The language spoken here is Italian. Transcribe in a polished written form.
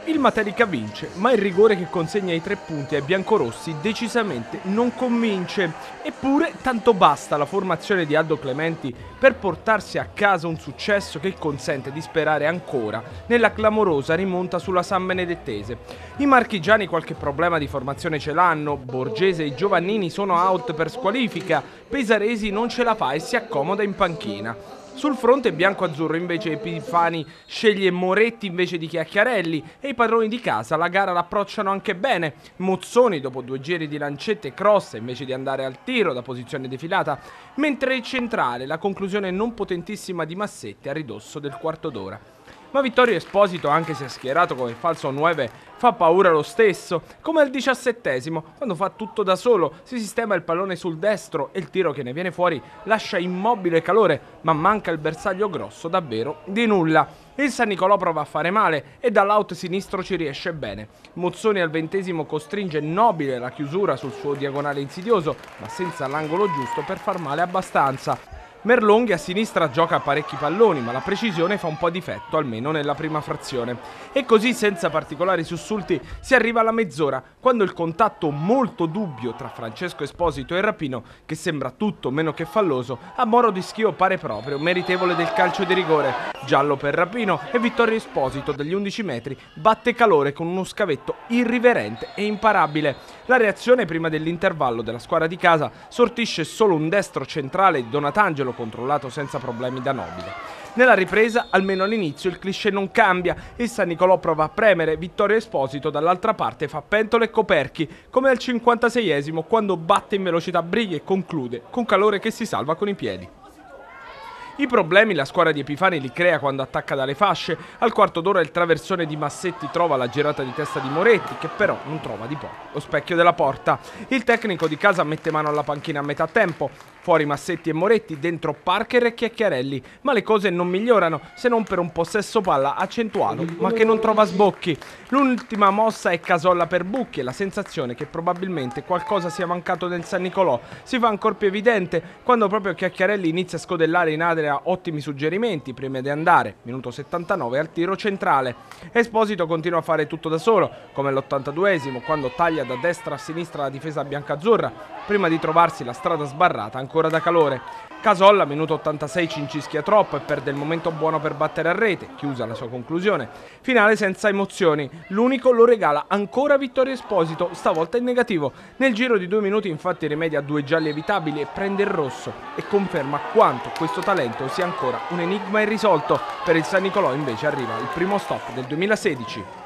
Il Materica vince, ma il rigore che consegna i 3 punti ai biancorossi decisamente non convince. Eppure tanto basta la formazione di Aldo Clementi per portarsi a casa un successo che consente di sperare ancora nella clamorosa rimonta sulla San Benedettese. I marchigiani qualche problema di formazione ce l'hanno, Borgese e Giovannini sono out per squalifica, Pesaresi non ce la fa e si accomoda in panchina. Sul fronte bianco-azzurro invece Epifani sceglie Moretti invece di Chiacchiarelli e i padroni di casa la gara l'approcciano anche bene. Mozzoni dopo 2 giri di lancette crossa invece di andare al tiro da posizione defilata, mentre il centrale la conclusione non potentissima di Massetti a ridosso del quarto d'ora. Ma Vittorio Esposito, anche se schierato come falso 9, fa paura lo stesso, come al 17esimo, quando fa tutto da solo, si sistema il pallone sul destro e il tiro che ne viene fuori lascia immobile Calore, ma manca il bersaglio grosso davvero di nulla. Il San Nicolò prova a fare male e dall'out sinistro ci riesce bene. Mozzoni al 20esimo costringe nobile la chiusura sul suo diagonale insidioso, ma senza l'angolo giusto per far male abbastanza. Merlonghi a sinistra gioca parecchi palloni, ma la precisione fa un po' difetto, almeno nella prima frazione. E così, senza particolari sussulti, si arriva alla mezz'ora, quando il contatto molto dubbio tra Francesco Esposito e Rapino, che sembra tutto meno che falloso, a Moro di Schio pare proprio meritevole del calcio di rigore. Giallo per Rapino e Vittorio Esposito dagli 11 metri batte Calore con uno scavetto irriverente e imparabile. La reazione prima dell'intervallo della squadra di casa sortisce solo un destro centrale di Donatangelo controllato senza problemi da Nobile. Nella ripresa, almeno all'inizio, il cliché non cambia. Il San Nicolò prova a premere, Vittorio Esposito dall'altra parte fa pentole e coperchi, come al 56esimo quando batte in velocità Brighi e conclude con Calore che si salva con i piedi. I problemi la squadra di Epifani li crea quando attacca dalle fasce. Al quarto d'ora il traversone di Massetti trova la girata di testa di Moretti, che però non trova di poco lo specchio della porta. Il tecnico di casa mette mano alla panchina a metà tempo. Fuori Massetti e Moretti, dentro Parker e Chiacchiarelli, ma le cose non migliorano se non per un possesso palla accentuato ma che non trova sbocchi. L'ultima mossa è Casolla per Bucchi e la sensazione che probabilmente qualcosa sia mancato nel San Nicolò si fa ancora più evidente quando proprio Chiacchiarelli inizia a scodellare in area ottimi suggerimenti prima di andare, minuto 79, al tiro centrale. Esposito continua a fare tutto da solo, come all'82esimo quando taglia da destra a sinistra la difesa biancazzurra prima di trovarsi la strada sbarrata ancora da Calore. Casolla, minuto 86, cincischia troppo e perde il momento buono per battere a rete, chiusa la sua conclusione. Finale senza emozioni, l'unico lo regala ancora Vittorio Esposito, stavolta in negativo. Nel giro di 2 minuti infatti rimedia a 2 gialli evitabili e prende il rosso e conferma quanto questo talento sia ancora un enigma irrisolto. Per il San Nicolò invece arriva il primo stop del 2016.